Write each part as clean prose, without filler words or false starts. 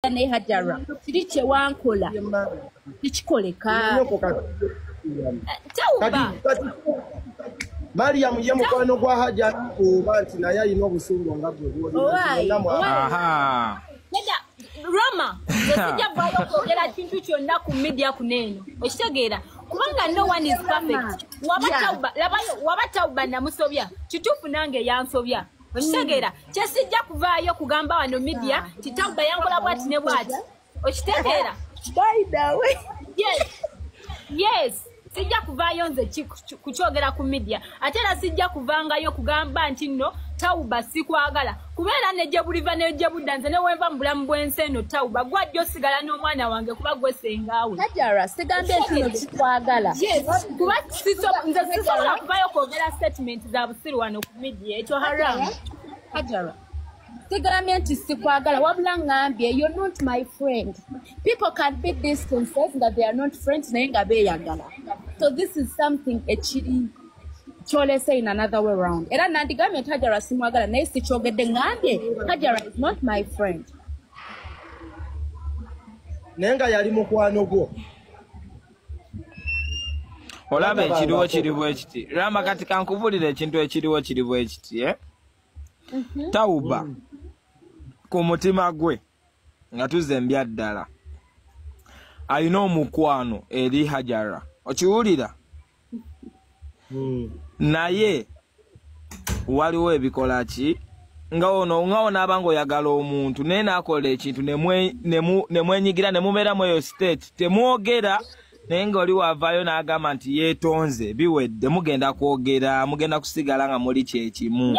ne hajrah kiriche wankola kikoleka Taubah Mariam ye mukwano gwa hajja oba nti naye alina obusungu nga bwe. Aha. Rama, sijja bwalo kwogera kintu kyonna ku media kuneno. Okitegeera kubanga no one is perfect. Waba Taubah namusobya. Kituufu nange yansobya. Okitegeera kyesijja kuvaayo kugamba wano media ti Taubah yankola bwati ne bwati. Okitegeera? By the way. Yes. Sijja kuvaayo nze kukyogera ku media. Ate era sijja kuvangayo kugamba nti nno Taubah sikwagala. Kubeera neje buliva neje buddanze ne wenva mu bulamu bw'ensi eno Taubah gwajja osigala n'omwana wange kuba gwe sengaawe. Hajrah sigambe nti no kikwagala. Yes. Kuba nze sisobola kuvaayo kwogera statement za busiru wano ku media. Ekyo haramu. Hajrah. Sigambe nti sikwagala wabula ngambye you're not my friend. People can be distant that they are not friends naye nga beeyagala. So this is something echiri chole say in another way around. Era nandigamye Hajrah simwagala naye sikyogedde ngambye Hajrah is not my friend. Nenga yali mukwano gwo. Olaba ekiriwo kiriwo ekiti. Rama kati kankubulira ekintu ekiriwo kiriwo ekiti Taubah ku mutima gwe nga tuzembya ddala alina omukwano eri Hajrah. Okiwulira? Naye waliwo ebikola ki nga ono n'abanga oyagala omuntu naye n'akola ekintu nemwenyigira nemubeeramu eyo state temwogera naye nga oli wavaayo n'agamba nti yeetonze biwedde mugenda kwogera mugenda kusigala nga muli kyekimu.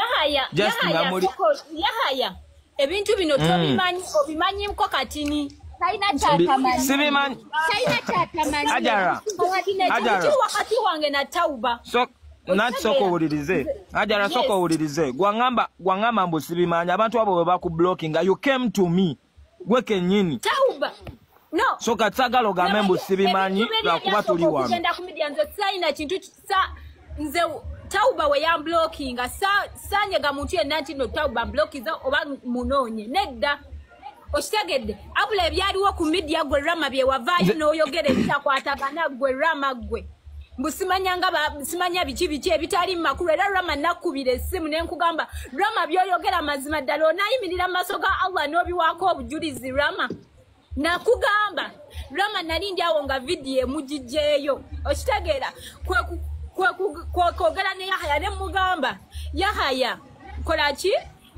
Yahaya ebintu bino tobimanyi obimanyiko katini. Sibimanyi. Hajrah. Wakati wange na Taubah. Nati soko owulirize. Hajrah soko owulirize. Gwangamba mbu sibimanyi abantu abo bwe bakublockinga you came to me. Gwe kennyini. Taubah. No. So katsagalo gambe mbu sibimanyi lwakuba tuli wano. Kugenda ku media nze sayina kintu nze Taubah we yamblockinga sanyega muntu yenna nti no Taubah blockiza oba munonye nedda. Okitegedde abula ebyaliwo ku media gwe Rama bye wavaayo n'oyogera ebitakwatagana gwe Rama gwe mbu simanya biki ebitali makulu era Rama nakubira essimu nenkugamba Rama byoyogera mazima ddala onaayimirira mu maaso ga Allah n'obiwaako obujulizi Rama nakugamba Rama nalindi awo nga vidiyo emugijjeeyo okitegeera kwogera ne Yahaya ne mugamba Yahaya kolaki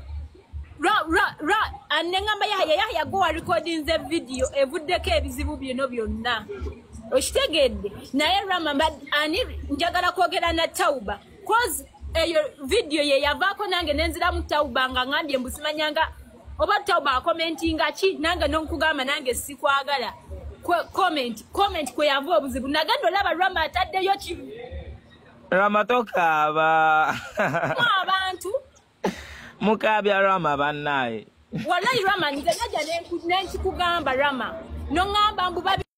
anengamba Yahaya go wa recordinze video evuddeko ebizibu bino byonna okitegedde naye Rama ani njagala kwogera na Taubah cause eyo video ye yavaako nange nenzira mu Taubah nga ngambye mbusimanyanga oba Taubah commentinga ki nange nonkugamba nange sikwagala comment kwe yava obuzibu naganda olaba Rama ataddeyo ki Rama tokaaba abantu mukabya Rama bannaye wallahi Rama nze najja nenkikugamba Rama nongamba mbu